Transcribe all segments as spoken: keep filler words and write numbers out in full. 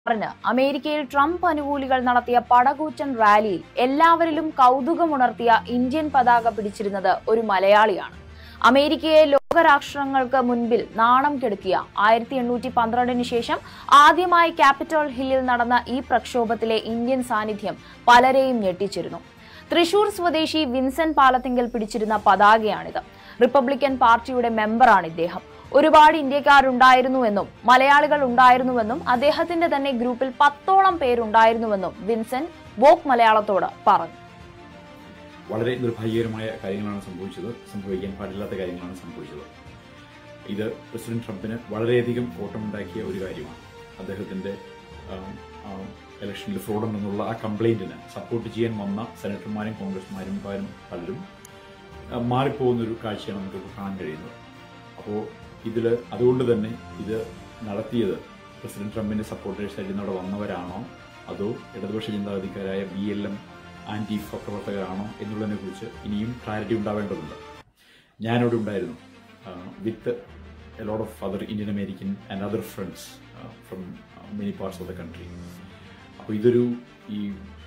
അമേരിക്കയിൽ ട്രംപ് അനുകൂലികൾ നടത്തിയ പടകൂറ്റൻ റാലിയിൽ എല്ലാവരിലും കൗതുകമുണർത്തിയ ഇന്ത്യൻ പതാക പിടിച്ചിരുന്നത് ഒരു മലയാളിയാണ്. അമേരിക്കയെ ലോകരാഷ്ട്രങ്ങൾക്ക് മുൻപിൽ നാണം കെടുത്തിയ ആയിരത്തി എണ്ണൂറ്റി പന്ത്രണ്ടിന് ശേഷം ആദ്യമായി ക്യാപിറ്റോൾ ഹില്ലിൽ നടന്ന ഈ പ്രക്ഷോഭത്തിലെ ഇന്ത്യൻ സാന്നിധ്യം പലരെയും ഞെട്ടിച്ചിരുന്നു. തൃശൂർ സ്വദേശി വിൻസെന്റ് പാലത്തിങ്കൽ പിടിച്ചിരുന്ന പതാകയാണിത്. റിപ്പബ്ലിക്കൻ പാർട്ടിയുടെ മെമ്പറാണ് ഇദ്ദേഹം. ഒരുപാട് ഇന്ത്യക്കാരുണ്ടായിരുന്നുവെന്നും മലയാളികൾ ഉണ്ടായിരുന്നുവെന്നും അദ്ദേഹത്തിന്റെ തന്നെ ഗ്രൂപ്പിൽ പത്തോളം പേരുണ്ടായിരുന്നുവെന്നും വിൻസെന്റ് വോക്ക് മലയാളത്തോട് പറഞ്ഞു. വളരെ നിർഭാഗ്യകരമായ കാര്യങ്ങളാണ് സംഭവിച്ചത്. സംഭവിക്കാൻ പാടില്ലാത്ത കാര്യങ്ങളാണ് സംഭവിച്ചത്. ഇത് പ്രസിഡന്റ് ട്രംപിന് വളരെയധികം കോട്ടമുണ്ടാക്കിയ ഒരു കാര്യമാണ്. അദ്ദേഹത്തിന്റെ ഇലക്ഷനിൽ ഫ്രോഡ് ഉണ്ടെന്നുള്ള ആ കംപ്ലൈന്റിന് സപ്പോർട്ട് ചെയ്യാൻ വന്ന സെനറ്റർമാരും കോൺഗ്രസ്മാരും പലരും മാറിപ്പോകുന്നൊരു കാഴ്ചയാണ് നമുക്ക് കാണാൻ കഴിയുന്നത്. അപ്പോൾ ഇതിൽ അതുകൊണ്ട് തന്നെ ഇത് നടത്തിയത് പ്രസിഡന്റ് ട്രംപിന്റെ സപ്പോർട്ടേഴ്സായിട്ട് അവിടെ വന്നവരാണോ അതോ ഇടതുപക്ഷ ചിന്താഗതിക്കാരായ ബി എൽ എം ആന്റി പ്രവർത്തകരാണോ എന്നുള്ളതിനെ കുറിച്ച് ഇനിയും ക്ലാരിറ്റി ഉണ്ടാവേണ്ടതുണ്ട്. ഞാനിവിടെ ഉണ്ടായിരുന്നു with a lot of other Indian American and other friends from many parts of the country. അപ്പോൾ ഇതൊരു ഈ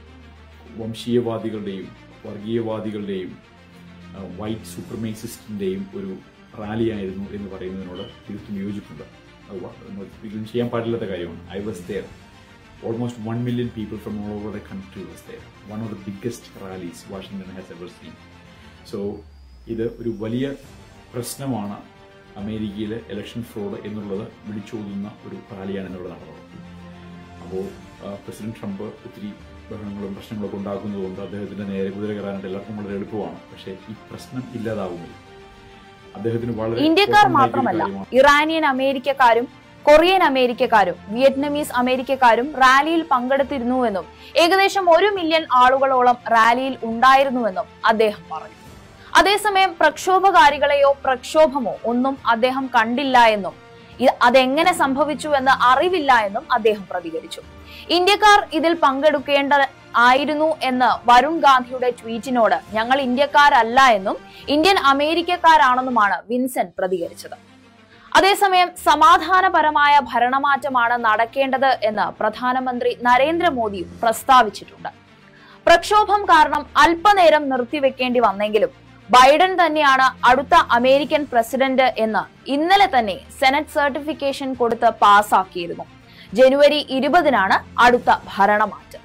വംശീയവാദികളുടെയും വർഗീയവാദികളുടെയും വൈറ്റ് സൂപ്പർമേസിസ്റ്റിന്റെയും ഒരു റാലിയായിരുന്നു എന്ന് പറയുന്നതിനോട് തീർത്തും യോജിപ്പുണ്ട്. ഇതൊന്നും ചെയ്യാൻ പാടില്ലാത്ത കാര്യമാണ്. I was there. Almost one million people from all over the country was there. One of the biggest rallies Washington has ever seen. So ഇത് ഒരു വലിയ പ്രശ്നമാണ്. അമേരിക്കയിലെ ഇലക്ഷൻ ഫ്രോഡ് എന്നുള്ളത് വിളിച്ചോതുന്ന ഒരു റാലിയാണ് എന്നുള്ളത് നടന്നത്. അപ്പോൾ പ്രസിഡന്റ് ട്രംപ് ഒത്തിരി ബഹളങ്ങളും പ്രശ്നങ്ങളൊക്കെ ഉണ്ടാക്കുന്നതുകൊണ്ട് അദ്ദേഹത്തിന്റെ നേരെ കുതിര കയറാനായിട്ട് എല്ലാവർക്കും വളരെ എളുപ്പമാണ്. പക്ഷേ ഈ പ്രശ്നം ഇല്ലാതാവുന്നില്ല. അദ്ദേഹത്തിന് വളരെ ഇന്ത്യക്കാർ മാത്രമല്ല, ഇറാനിയൻ അമേരിക്കക്കാരും കൊറിയൻ അമേരിക്കക്കാരും വിയറ്റ്നാമീസ് അമേരിക്കക്കാരും റാലിയിൽ പങ്കെടുത്തിരുന്നുവെന്നും ഏകദേശം ഒരു മില്യൺ ആളുകളോളം റാലിയിൽ ഉണ്ടായിരുന്നുവെന്നും അദ്ദേഹം പറഞ്ഞു. അതേസമയം പ്രക്ഷോഭകാരികളെയോ പ്രക്ഷോഭമോ ഒന്നും അദ്ദേഹം കണ്ടില്ല എന്നും അതെങ്ങനെ സംഭവിച്ചു എന്ന് അറിവില്ല എന്നും അദ്ദേഹം പ്രതികരിച്ചു. ഇന്ത്യക്കാർ ഇതിൽ പങ്കെടുക്കേണ്ട ആയിരുന്നു എന്ന് വരുൺ ഗാന്ധിയുടെ ട്വീറ്റിനോട് ഞങ്ങൾ ഇന്ത്യക്കാരല്ല എന്നും ഇന്ത്യൻ അമേരിക്കക്കാരാണെന്നുമാണ് വിൻസെന്റ് പ്രതികരിച്ചത്. അതേസമയം സമാധാനപരമായ ഭരണമാറ്റമാണ് നടക്കേണ്ടത് എന്ന് പ്രധാനമന്ത്രി നരേന്ദ്രമോദിയും പ്രസ്താവിച്ചിട്ടുണ്ട്. പ്രക്ഷോഭം കാരണം അല്പനേരം നിർത്തിവെക്കേണ്ടി വന്നെങ്കിലും ബൈഡൻ തന്നെയാണ് അടുത്ത അമേരിക്കൻ പ്രസിഡന്റ് എന്ന് ഇന്നലെ തന്നെ സെനറ്റ് സർട്ടിഫിക്കേഷൻ കൊടുത്ത് പാസാക്കിയിരുന്നു. ജനുവരി ഇരുപതിനാണ് അടുത്ത ഭരണമാറ്റം.